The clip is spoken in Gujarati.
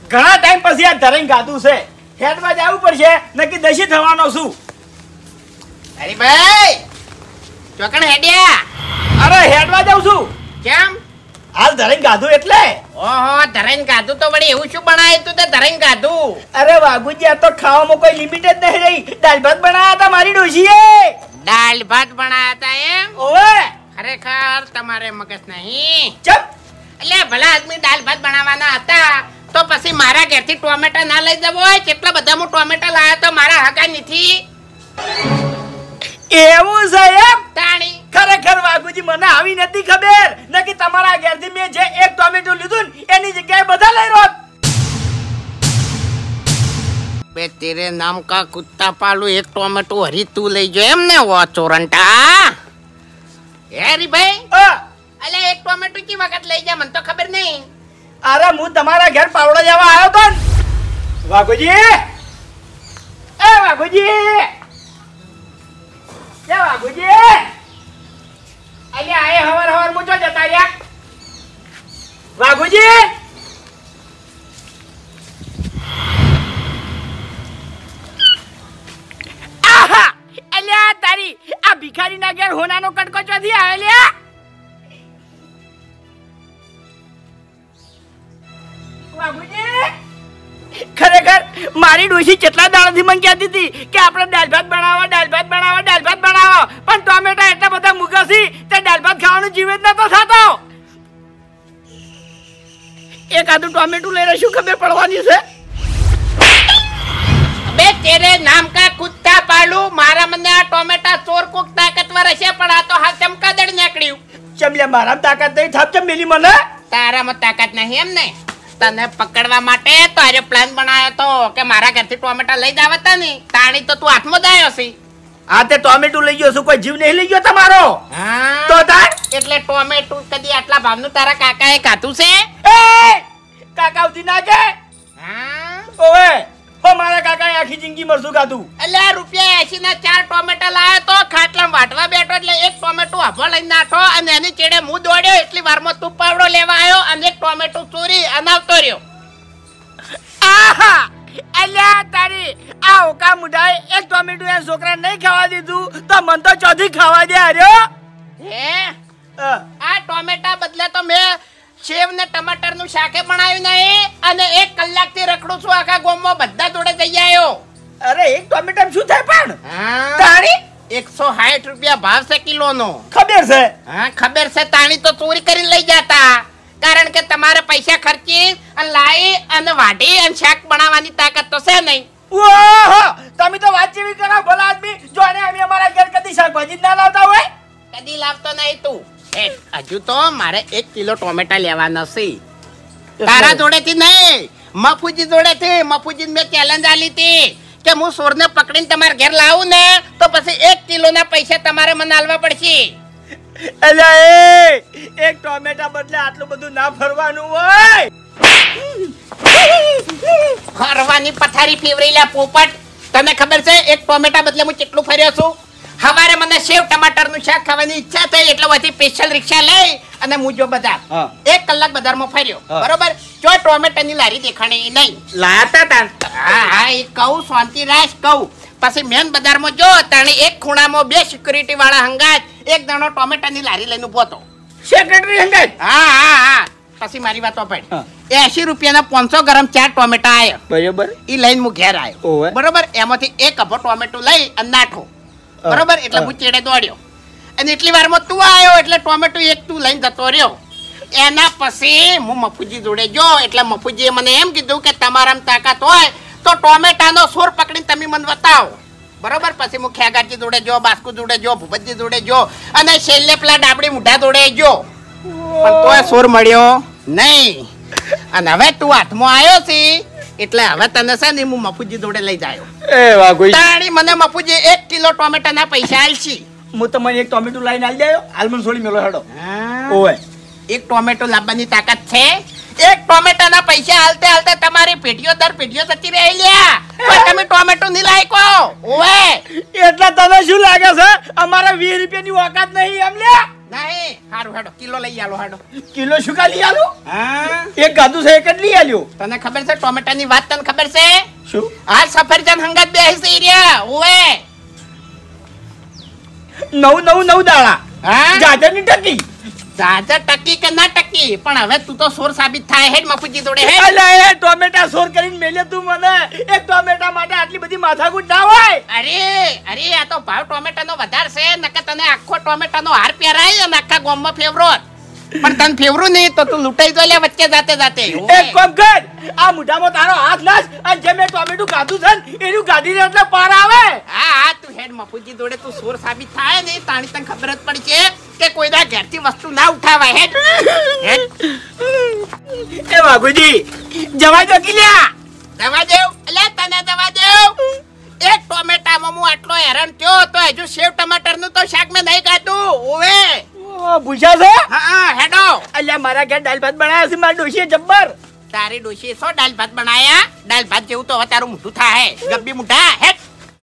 ઘણા ટાઈમ પછી આ ધરાઈને ગાધું છે. હેડમાં જવું પડશે નક્કી દશી થવાનો છું. અરે ભાઈ ચોકણ હેડ્યા. અરે હેડમાં જાઉં છું. કેમ? હાલ ધરાઈને ગાધું એટલે. ઓહો ધરાઈને ગાધું તો વળી એવું શું બનાવ્યું તું તે ધરાઈને ગાધું? અરે વાઘુજી આ તો ખાવામાં કોઈ લિમિટ જ નહીં રહી. દાળ ભાત બનાવ્યા હતા મારી ડોશીએ. દાળ ભાત બનાવ્યા હતા એમ? ઓવે. ખરેખર તમારે મગજ નહીં. ચપ. એટલે ભલા આદમી દાળ ભાત બનાવવાના હતા તો પછી મારા ઘરથી ટોમેટા ના લઈ જવો હોય. કેટલા બધા હું ટોમેટા લાવ્યો તો મારા હગા નથી. એવું છે એમ? તાણી ખરેખર વાઘુજી મને આવી નથી ખબર. નકી તમારા ઘરથી મેં જે એક ટોમેટો લીધું ને એની જગ્યાએ બધા લઈ રોત. બે તેરે નામ કા કુત્તા પાલું એક ટોમેટો હરી તું લઈ જો એમ ને વો ચોરંટા. હેરી ભાઈ અલે એક ટોમેટો કી વખત લઈ જા મને તો ખબર નહીં. અરે હું તમારા ઘર પાવડા જવા આવ્યો તો ને. વાઘુજી એ વાઘુજી એ વાઘુજી અલે આય હવાર હવાર મુજો જતા રહ્યા. વાઘુજી આહા અલ્યા તારી આ ભિખારી ના ઘેર હોનાનો કટકો ચોથી આવે લ્યા. ખરેખર મારી ડોશી કેટલા દાડાથી મને કહેતી હતી કે આપણે દાળ ભાત બનાવો પણ ટોમેટા એટલા બધા મુકાસી તે દાળ ભાત ખાવાનું જીવ જ નતો થતો. એક આદુ ટોમેટું લઈને શું ખબર પડવાની છે? બે તેરે નામ કા કુત્તા પાલું મારા મને આ ટોમેટા ચોર કોક તાકાતવર હશે પણ આ તો હા ચમકાદડ નીકળ્યું. ચમલ્યા મારામાં તાકાત નહીં થાપ ચમ મેલી મને. તારામાં તાકાત નહીં એમ ને? તને પકડવા માટે તો આરે પ્લાન બનાવ્યો તો કે મારા ઘરથી ટોમેટા લઈ જાવતા ને તાણી તો તું હાથમાં દાયો છે. આ તે ટોમેટું લઈ ગયો છું કોઈ જીવ નહીં લઈ ગયો તમારો. હા તો તાર એટલે ટોમેટું કદી આટલા ભાવનું તારા કાકાએ ખાધું છે? એ કાકા ઉધી ના કે હા ઓએ હો મારા કાકાએ આખી જિંદગી મરસું ખાધું. એટલે ₹80 ના 4 ટોમેટા લાવ્યો તો ખાટલા વાટવા બેઠો એટલે એક ટોમેટો હભો લઈને નાખો અને એની ચેડે હું દોડ્યો એટલી વારમાં તું પાવડો લેવા આવ્યો અને એક ટોમેટો ચોરી અનાવતો રહ્યો. આહા અલ્યા તારી આ ઓકા મુઢાએ એક ટોમેટો એ છોકરા નહીં ખાવા દીધું તો મન તો ચોથી ખાવા દે આર્યો. હે આ ટોમેટા બદલે તો મેં સેવ ને ટમાટર નું શાકે બનાવ્યું નહીં અને 1 કલાકથી રખડું છું આખા ગામમાં બધા જોડે જઈ આવ્યો. અરે એક ટોમેટા શું થાય પણ તાણી ₹160 ભાવ છે કિલોનો. ખબર છે? હા ખબર છે. તાણી તો ચોરી કરીને લઈ જતા કારણ કે તમારે પૈસા ખર્ચી અને લાવી અને વાઢી અને શાક બનાવવાની તાકાત તો છે નહીં. ઓહો તમે તો વાત જેવી કરો ભલા આદમી. જો આને અમે અમારા ઘર કદી શાકભાજી ના લાવતા હોય. કદી લાવતો નહીં તું. હજુ તો મારે 1 કિલો ટોમેટા લેવાના છે તારા જોડેથી નહીં મફુજી જોડેથી. મફુજી મેં ચેલેન્જ આલી હતી કે હું સોરને પકડીને તમારા ઘેર લાવું ને તો પછી 1 કિલો ના પૈસા તમારે મને આલવા પડશે. અલ્યા એક ટોમેટા બદલે આટલું બધું ના ફરવાનું હોય. ફરવાની પથારી ફેવરી લે પોપટ. તને ખબર છે એક ટોમેટા બદલે હું કેટલું ફર્યો છું? હવારે મને સેવ ટમાટર નું શાક ખાવાની ઈચ્છા થઈ એટલે વધી સ્પેશિયલ રિક્ષા લઈ અને હું જો બજાર 1 કલાક બજારમાં ફર્યો બરોબર. જો ટોમેટાની લારી દેખાણી નહીં. લાતા હા એ કહું શાંતિ રાખ કહું. પછી મેન બજારમાં જો તાણે એક ખૂણામાં 2 સિક્યુરિટી વાળા હંગાત એક દાણો ટોમેટાની લારી લઈને ઉભો હતો. સેક્રેટરી હંગાત? હા પછી મારી વાત સાંભળ. ₹80 ના 500 ગ્રામ 4 ટોમેટા આયા બરોબર. ઈ લઈને હું ઘેર આવ્યો બરોબર. એમાંથી એક અભો ટોમેટો લઈ અને નાખો બરોબર. એટલે હું ચેડે દોડ્યો અને એટલી વારમાં તું આવ્યો એટલે ટોમેટો એક તું લઈને જતો રહ્યો. એના પછી હું મફુજી જોડે ગયો એટલે મફુજીએ મને એમ કીધું કે તમારામાં તાકાત હોય તો ટોમેટાનો સોર પકડીને તમે મને બતાવો બરોબર. પછી હું ખેગારજી જોડે જો, બાસ્કુ જોડે જો, ભૂપતજી જોડે જો અને છેલ્લે પેલા ડાબડી મુઢા જોડે જો પણ તોય સોર મળ્યો નહીં. અને હવે તું હાથમાં આવ્યો છે એટલે હવે તને છે ને હું મફુજી જોડે લઈ જાયો. એ વાઘોઈ તાણી મને મફુજી 1 કિલો ટોમેટાના પૈસા આલશી. હું તમને એક ટોમેટો લઈને આલી દેયો. હાલમન છોડી મેલો હેડો. ઓય એક ટોમેટો લાવવાની તાકાત છે? એક ટોમેટાના પૈસા હાલતે હાલતે તમારી પેઢીઓ દર પેઢીઓ જતી રહી લ્યા. પણ તમે ટોમેટો નહીં લાયકો. ઓય એટલે તને શું લાગે છે અમારે ₹20 ની ઓકાત નહીં એમ લ્યા? નહીં હારું હેડો કિલો લઈ આલો હેડો. કિલો શું કા લઈ આલું? હા એક ગાધું છે એક જ લઈ આલ્યો. તને ખબર છે ટોમેટાની વાત તને ખબર છે? શું? આ સફરજન હંગાત બેસી રહ્યા ઓવે. 9 દાડા હા ગાજરની ટકી. ગાજર ટકી કે ના ટકી પણ હવે તું તો સોર સાબિત થાય હેડ મફુજી જોડે હેડ. અલા એ ટોમેટા સોર કરીને મેલે તું મને. એક ટોમેટા માટે આટલી બધી માથાકૂટ ના હોય. અરે આ તો ભાવ ટોમેટાનો વધારે છે નકર તને આખો ટોમેટાનો હાર પહેરાય અને આખા ગામમાં ફેવરો પણ તને ફેવરું નહીં તો તું લૂંટાઈ જો લે વચ્ચે જાતે એક કામ કર, આ મુઠામાં તારો હાથ નાખ અને જે મેં ટોમેટું ગાધું છે ને એનું ગાધીને એટલે પાર આવે. હા તું હેડ મફુજી જોડે તું સોર સાબિત થાય ને તાણી તને ખબર જ પડશે કે કોઈના ઘરથી વસ્તુ ના ઉઠાવાય હેડ. એ વાઘુજી જવા દો કિલ્યા. દવા દેવ એટલે તને દવા દેવ. એક ટોમેટામાં હું આટલો હેરાન થયો તો હજુ સેવ ટમાટરનું તો શાક મેં નહીં ખાધું ઓવે. પૂછ્યા છે? હા હેડો. અલ્યા મારા ઘેર દાળ ભાત બનાવ્યા છે મારી ડોશીએ જબ્બર. તારી ડોશી સો દાલ ભાત બનાયા દાલ ભાત જેવું તો હવે તારું મોઢું થાય ગબ્બી મોઢા હેડ.